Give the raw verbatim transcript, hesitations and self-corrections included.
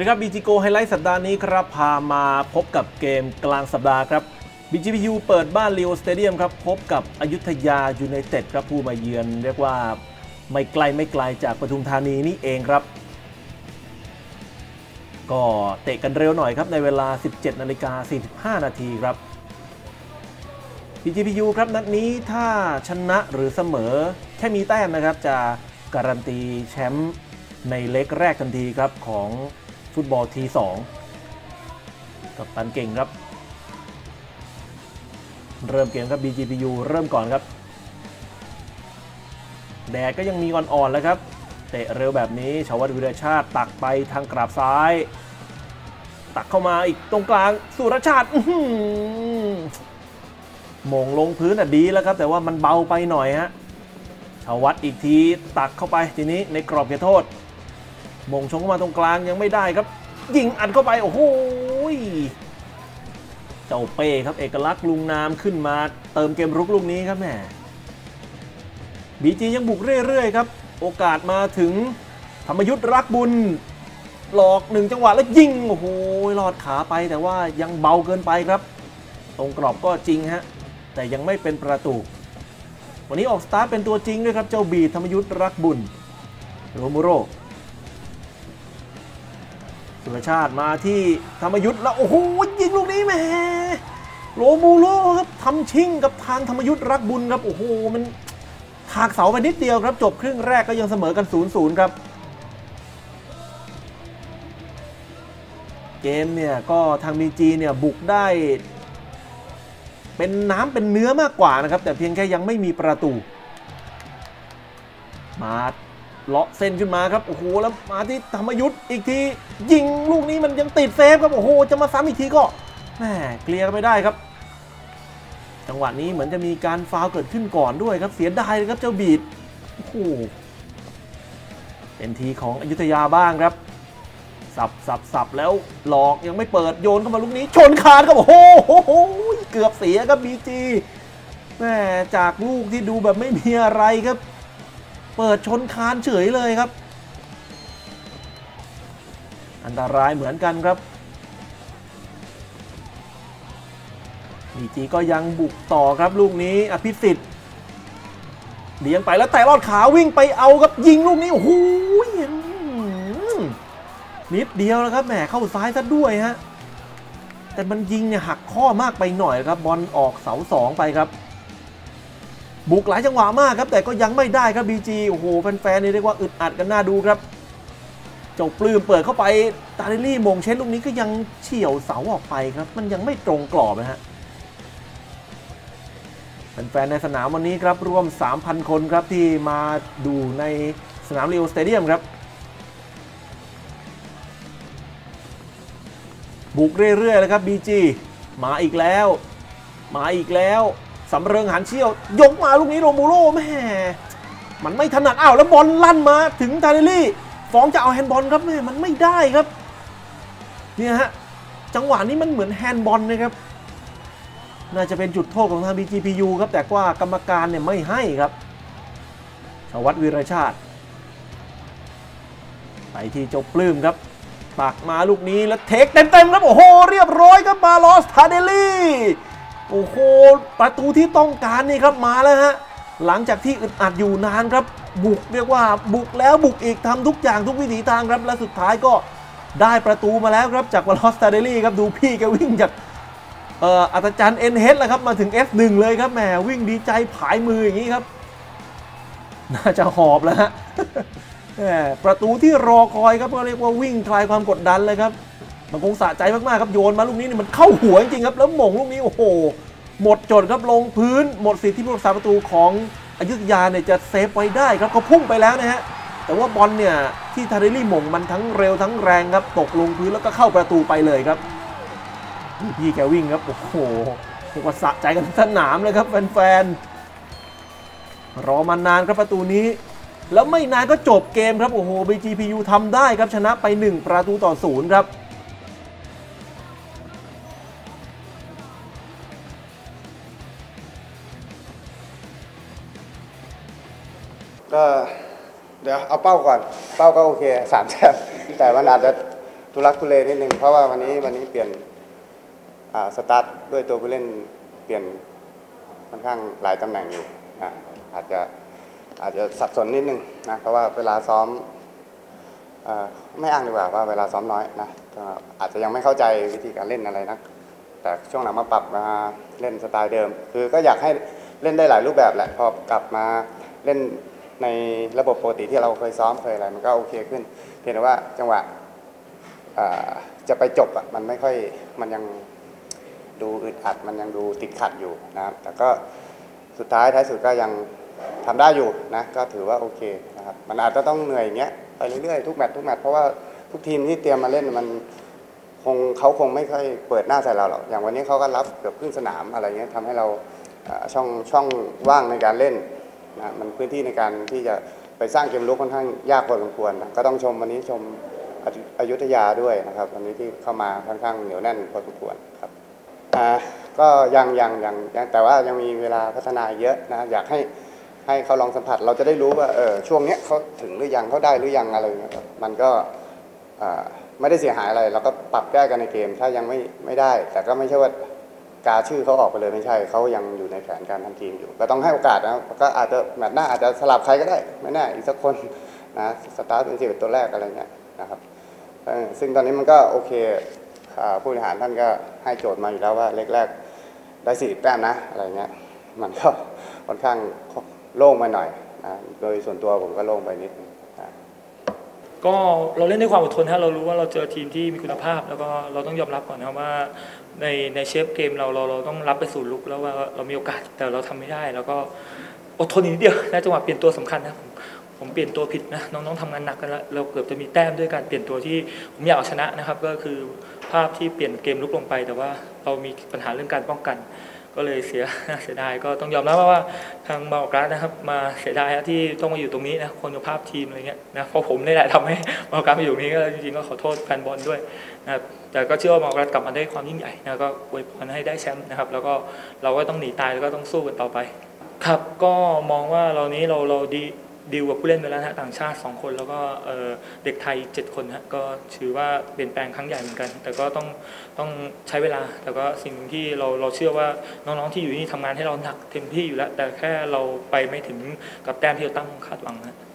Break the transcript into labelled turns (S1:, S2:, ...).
S1: วัสดีครับ บี จี Go ไฮไลท์สัปดาห์นี้ครับพามาพบกับเกมกลางสัปดาห์ครับ บี จี พี ยู เปิดบ้านลีโอสเตเดียมครับพบกับอยุธยายูไนเต็ดครับผู้มาเยือนเรียกว่าไม่ไกลไม่ไกลจากปทุมธานีนี่เองครับก็เตะกันเร็วหน่อยครับในเวลา สิบเจ็ดนาฬิกาสี่สิบห้านาทีครับ บี จี พี ยู ครับนัดนี้ถ้าชนะหรือเสมอแค่มีแต้มนะครับจะการันตีแชมป์ในเล็กแรกทันทีครับของฟุตบอลทีสองกับตันเก่งครับเริ่มเกมครับ บี จี พี ยู เริ่มก่อนครับแดดก็ยังมีอ่อนๆแล้วครับเตะเร็วแบบนี้ชวัฒน์วิรชาติตักไปทางกราบซ้ายตักเข้ามาอีกตรงกลางสุรชาติมงลงพื้นอ่ะดีแล้วครับแต่ว่ามันเบาไปหน่อยฮะชวัฒน์อีกทีตักเข้าไปทีนี้ในกรอบเขตโทษมงชงเข้ามาตรงกลางยังไม่ได้ครับยิงอัดเข้าไปโอ้โหเจ้าเป้ครับเอกลักษณ์ลุงนามขึ้นมาเติมเกมรุกลูกนี้ครับแม่บีจียังบุกเรื่อยๆครับโอกาสมาถึงธรรมยุทธรักบุญหลอกหนึ่งจังหวะแล้วยิงโอ้โหลอดขาไปแต่ว่ายังเบาเกินไปครับตรงกรอบก็จริงฮะแต่ยังไม่เป็นประตูวันนี้ออกสตาร์ทเป็นตัวจริงด้วยครับเจ้าบีธรรมยุทธรักบุญโรมูโรสุรชาติมาที่ธรรมยุทธแล้วโอ้โหยิงลูกนี้แม่โรมูโรครับทำชิ่งกับทางธรรมยุทธรักบุญครับโอ้โหมันถากเสาไปนิดเดียวครับจบครึ่งแรกก็ยังเสมอกัน ศูนย์ ศูนย์ ครับเกมเนี่ยก็ทางบีจีเนี่ยบุกได้เป็นน้ำเป็นเนื้อมากกว่านะครับแต่เพียงแค่ยังไม่มีประตูมาเลาะเส้นขึ้นมาครับโอ้โหแล้วมาที่ธรรมยุทธอีกทียิงลูกนี้มันยังติดเซฟครับโอ้โหจะมาซ้ำอีกทีก็แหมเคลียร์ไม่ได้ครับจังหวะนี้เหมือนจะมีการฟาวล์เกิดขึ้นก่อนด้วยครับเสียดายเลยครับเจ้าบีดโอ้โหเป็นทีของอยุธยาบ้างครับสับสับสับแล้วหลอกยังไม่เปิดโยนเข้ามาลูกนี้ชนคานครับโอ้โหเกือบเสียครับบีจีแม่จากลูกที่ดูแบบไม่มีอะไรครับเปิดชนคานเฉยเลยครับอันตรายเหมือนกันครับบีจีก็ยังบุกต่อครับลูกนี้อภิสิทธิ์เลี้ยงไปแล้วแต่ลอดขาวิ่งไปเอาครับยิงลูกนี้โอ้โหนิดเดียวแล้วครับแหมเข้าซ้ายซะด้วยฮะแต่มันยิงเนี่ยหักข้อมากไปหน่อยครับบอลออกเสาสองไปครับบุกหลายจังหวะมากครับแต่ก็ยังไม่ได้ครับ บี จี โอ้โหแฟนๆนี่เรียกว่าอึดอัดกันน่าดูครับเจ้าปลื้มเปิดเข้าไปตาเดลี่มงเช็ดลูกนี้ก็ยังเฉี่ยวเสาออกไปครับมันยังไม่ตรงกรอบนะฮะแฟนๆในสนามวันนี้ครับรวม สามพัน คนครับที่มาดูในสนามลีโอสเตเดียมครับบุกเรื่อยๆเลยครับ บี จี มาอีกแล้วมาอีกแล้วสำเริงหันเชี่ยวยกมาลูกนี้โรมูโรแม่มันไม่ถนัดอ้าวแล้วบอลลั่นมาถึงทาเดลี่ฟ้องจะเอาแฮนด์บอลครับแม่มันไม่ได้ครับเนี่ยฮะจังหวะนี้มันเหมือนแฮนด์บอลนะครับน่าจะเป็นจุดโทษของทาง บี จี พี ยู ครับแต่ว่ากรรมการเนี่ยไม่ให้ครับชวัฒน์วิรชาติไปที่เจ้าปลื้มครับตักมาลูกนี้แล้วเทคเต็มๆครับโอ้โหเรียบร้อยครับมาลอสทาเดลี่โอ้โหประตูที่ต้องการนี่ครับมาแล้วฮะหลังจากที่อึดอัดอยู่นานครับบุกเรียกว่าบุกแล้วบุกอีกทำทุกอย่างทุกวิถีทางครับและสุดท้ายก็ได้ประตูมาแล้วครับจากวาลอสตาเดลี่ครับดูพี่แกวิ่งจากเอ่ออัศจรรย์เอ็นเฮดแล้วครับมาถึง เอฟ หนึ่ง เลยครับแหมวิ่งดีใจผายมืออย่างนี้ครับน่าจะหอบแล้วฮะแหมประตูที่รอคอยครับก็เรียกว่าวิ่งคลายความกดดันเลยครับมันคงสะใจมากๆครับโยนมาลูกนี้นี่มันเข้าหัวจริงๆครับแล้วหม่งลูกนี้โอ้โหหมดจดครับลงพื้นหมดสิทธิ์ที่ผู้รักษาประตูของอยุธยาเนี่ยจะเซฟไว้ได้ครับเขาพุ่งไปแล้วนะฮะแต่ว่าบอลเนี่ยที่ทาเดลี่หม่งมันทั้งเร็วทั้งแรงครับตกลงพื้นแล้วก็เข้าประตูไปเลยครับพี่แกวิ่งครับโอ้โหเรียกว่าสะใจกันสนามเลยครับแฟนๆรอมานานครับประตูนี้แล้วไม่นานก็จบเกมครับโอ้โห บี จี พี ยู ทำได้ครับชนะไปหนึ่งประตูต่อศูนย์ครับ
S2: ก็เดี๋ยวเอาเป้าก่อนเป้าก็โอเคสามแต้มแต่มันอาจจะทุลักทุเลนิดนึงเพราะว่าวันนี้วันนี้เปลี่ยนสตาร์ทด้วยตัวผู้เล่นเปลี่ยนค่อนข้างหลายตำแหน่งอยู่นะอาจจะอาจจะสับสนนิดนึงนะเพราะว่าเวลาซ้อมไม่อ้างดีกว่าว่าเวลาซ้อมน้อยนะอาจจะยังไม่เข้าใจวิธีการเล่นอะไรนะแต่ช่วงหลังมาปรับมาเล่นสไตล์เดิมคือก็อยากให้เล่นได้หลายรูปแบบแหละพอกลับมาเล่นในระบบปกติที่เราเคยซ้อมเคยอะไรมันก็โอเคขึ้นเพียงแต่ว่าจังหวะจะไปจบอ่ะมันไม่ค่อยมันยังดูอึดอัดมันยังดูติดขัดอยู่นะครับแต่ก็สุดท้ายท้ายสุดก็ยังทำได้อยู่นะก็ถือว่าโอเคนะครับมันอาจจะต้องเหนื่อยอย่างเงี้ยไปเรื่อยๆทุกแมตช์ทุกแมตช์เพราะว่าทุกทีมที่เตรียมมาเล่นมันคงเขาคงไม่ค่อยเปิดหน้าใส่เราหรอกอย่างวันนี้เขาก็รับเกือบครึ่งสนามอะไรเงี้ยทำให้เราช่องช่องว่างในการเล่นนะมันพื้นที่ในการที่จะไปสร้างเกมลุกค่อนข้างยากพอสมควรนะก็ต้องชมวันนี้ชมอยุธยาด้วยนะครับวันนี้ที่เข้ามาค่อนข้างเหนียวแน่นพอสมควรครับอ่าก็ยังยังยังแต่ว่ายังมีเวลาพัฒนาเยอะนะอยากให้ให้เขาลองสัมผัสเราจะได้รู้ว่าเออช่วงนี้เขาถึงหรือยังเขาได้หรือยังอะไรเงี้ยครับมันก็ไม่ได้เสียหายอะไรเราก็ปรับแก้กันในเกมถ้ายังไม่ไม่ได้แต่ก็ไม่ใช่ว่ากาชื่อเขาออกไปเลยไม่ใช่เขายังอยู่ในแผนการทำทีมอยู่ก็ต้องให้โอกาสนะก็อาจจะแมตช์หน้าอาจจะสลับใครก็ได้ไม่แน่อีกสักคนนะสตาร์ทเป็นสิบตัวแรกอะไรเงี้ยนะครับซึ่งตอนนี้มันก็โอเคผู้บริหารท่านก็ให้โจทย์มาอยู่แล้วว่าเล็กแรกได้สี่สิบแต้มนะอะไรเงี้ยมันก็ค่อนข้างโล่งไปหน่อยนะโดยส่วนตัวผมก็โล่งไปนิดนึงนะ
S3: ก็เราเล่นด้วยความอดทนฮะเรารู้ว่าเราเจอทีมที่มีคุณภาพแล้วก็เราต้องยอมรับก่อนนะว่าในในเชฟเกมเราเราเราต้องรับไปสู่ลุกแล้วว่าเรามีโอกาสแต่เราทำไม่ได้แล้วก็อดทนนิดเดียวในจังหวะเปลี่ยนตัวสำคัญนะผมผมเปลี่ยนตัวผิดนะน้องๆทำงานหนักกันแล้วเราเกือบจะมีแต้มด้วยการเปลี่ยนตัวที่ผมอยากเอาชนะนะครับก็คือภาพที่เปลี่ยนเกมลุกลงไปแต่ว่าเรามีปัญหาเรื่องการป้องกันก็เลยเสียเสียดายก็ต้องยอมรับว่าทางบางกราสนะครับมาเสียดายที่ต้องมาอยู่ตรงนี้นะคุณภาพทีมอะไรเงี้ยนะเพราะผมนี่แหละทำให้บางกราสมาอยู่ตรงนี้ก็จริงๆก็ขอโทษแฟนบอลด้วยนะครับแต่ก็เชื่อว่าบางกราสกลับมาได้ความยิ่งใหญ่นะก็อวยพรให้ได้แชมป์นะครับแล้วก็เราก็ต้องหนีตายแล้วก็ต้องสู้กันต่อไปครับก็มองว่าเรานี้เราเราดีดีลกับผู้เล่นไปแล้วนะต่างชาติสองคนแล้วก็เด็กไทยเจ็ดคนฮะก็ถือว่าเปลี่ยนแปลงครั้งใหญ่เหมือนกันแต่ก็ต้องต้องใช้เวลาแต่ก็สิ่งที่เราเราเชื่อว่าน้องๆที่อยู่นี่ทำงานให้เราหนักเต็มที่อยู่แล้วแต่แค่เราไปไม่ถึงกับแต้มที่เราตั้งคาดหวังนะ